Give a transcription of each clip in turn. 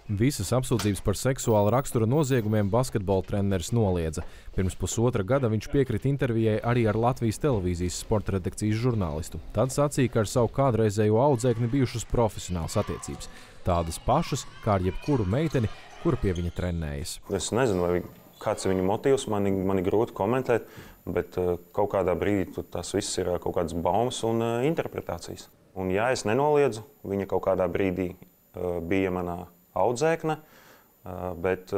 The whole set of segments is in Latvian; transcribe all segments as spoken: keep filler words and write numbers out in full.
Visas apsūdzības par seksuāla rakstura noziegumiem basketbola treneris noliedza. Pirms pusotra gada viņš piekrita intervijai arī ar Latvijas televīzijas sporta redakcijas žurnālistu. Tad sacīja, ka ar savu kādreizējo audzēkni bijušas profesionālas attiecības. Tādas pašas, kā ar jebkuru meiteni, kura pie viņa trenējas. Es nezinu, vai kāds ir viņa motīvs, man, man ir grūti komentēt, bet uh, kaut kādā brīdī tas viss ir uh, kaut kādas baumas un uh, interpretācijas. Un jā, es nenoliedzu, viņa kaut kādā brīdī uh, bija manā audzēkne, bet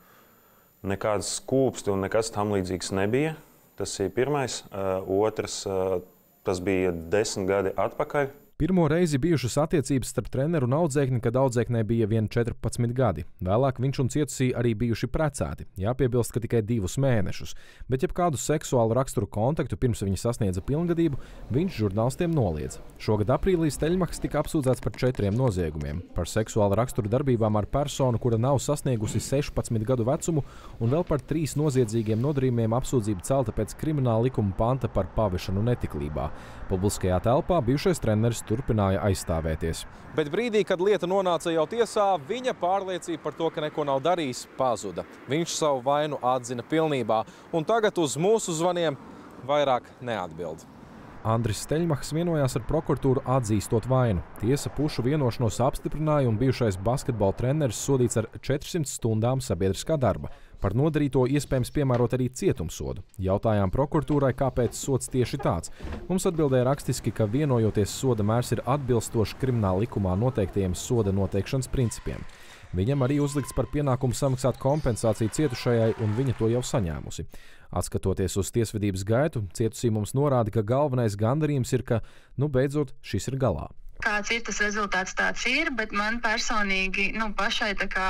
nekādas skūpsti un nekas tam līdzīgs nebija. Tas ir pirmais. Otrs, tas bija desmit gadi atpakaļ. Pirmo reizi bijušas attiecības starp treneru un audzēkni, kad audzēknei bija vien četrpadsmit gadi. Vēlāk viņš un cietusī arī bijuši precēti. Jāpiebilst, ka tikai divus mēnešus. Bet jebkādu seksuālu raksturu kontaktu pirms viņa sasniedza pilngadību, viņš žurnālistiem noliedza. Šogad aprīlī Steļmachs tika apsūdzēts par četriem noziegumiem. Par seksuālu raksturu darbībām ar personu, kura nav sasniegusi sešpadsmit gadu vecumu, un vēl par trīs noziedzīgiem nodarījumiem apsūdzība celta pēc krimināla likuma panta par pavešanu netiklībā. Publiskajā telpā bijušais treneris turpināja aizstāvēties. Bet brīdī, kad lieta nonāca jau tiesā, viņa pārliecība par to, ka neko nav darījis, pazuda. Viņš savu vainu atzina pilnībā, un tagad uz mūsu zvaniem vairāk neatbild. Andris Steļmachs vienojās ar prokuratūru atzīstot vainu. Tiesa pušu vienošanos apstiprināja un bijušais basketbola treneris sodīts ar četrsimt stundām sabiedriskā darba. Par nodarīto iespējams piemērot arī cietumsodu. Jautājām prokuratūrai, kāpēc sods tieši tāds. Mums atbildēja rakstiski, ka vienojoties soda mērs ir atbilstoši krimināla likumā noteiktajiem soda noteikšanas principiem. Viņam arī uzlikts par pienākumu samaksāt kompensāciju cietušajai, un viņa to jau saņēmusi. Atskatoties uz tiesvedības gaitu, cietusī mums norāda, ka galvenais gandarījums ir, ka, nu, beidzot, šis ir galā. Kāds ir tas rezultāts, tāds ir, bet man personīgi, nu, pašai tā kā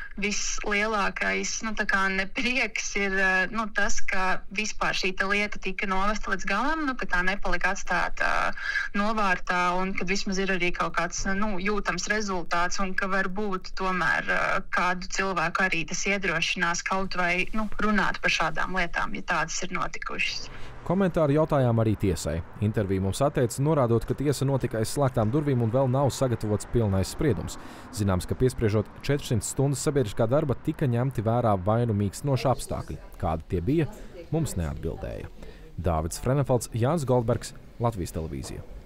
vislielākais, nu, tā kā neprieks ir, nu, tas, ka vispār šī lieta tika novesta līdz galam, nu, ka tā nepalika atstāta novārtā un kad vismaz ir arī kaut kāds, nu, jūtams rezultāts un ka varbūt tomēr kādu cilvēku arī tas iedrošinās kaut vai, nu, runāt par šādām lietām, ja tādas ir notikušas. Komentāru jautājām arī tiesai. Interviju mums atteica, norādot, ka tiesa notika aiz slēgtām durvīm un vēl nav sagatavots pilnais spriedums. Zināms, ka piespriežot četrsimt stundas sabiedriskā darba, tika ņemti vērā vainu mīkstinoši apstākļi. Kādi tie bija, mums neatbildēja. Dāvids Frenefelds, Jānis Goldbergs, Latvijas televīzija.